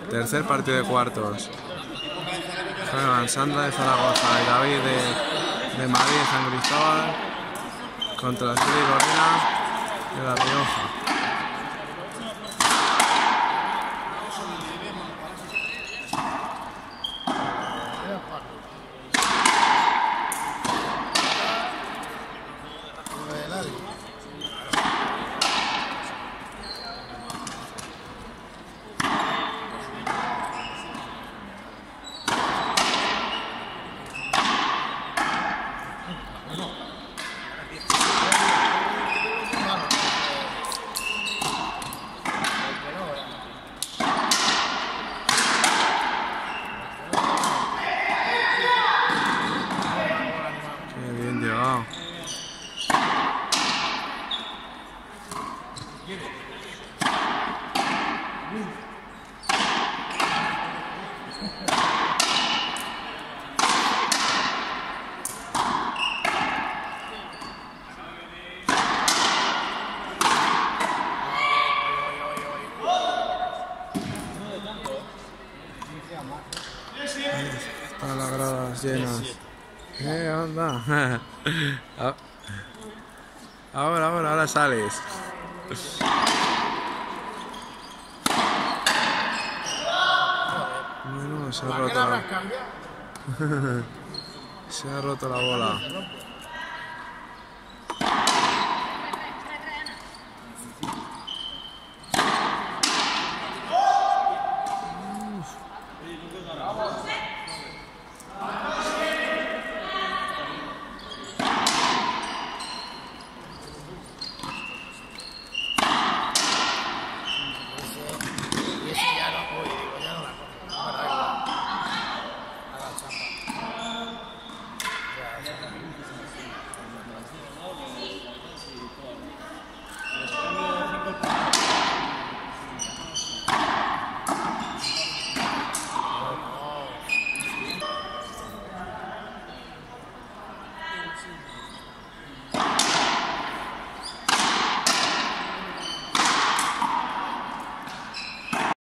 Tercer partido de cuartos. Juegan Sandra de Zaragoza y David de Madrid de San Cristóbal contra Siri Corena de La Rioja. Están las gradas llenas. Anda. Ahora sales. Bueno, se ha roto la bola.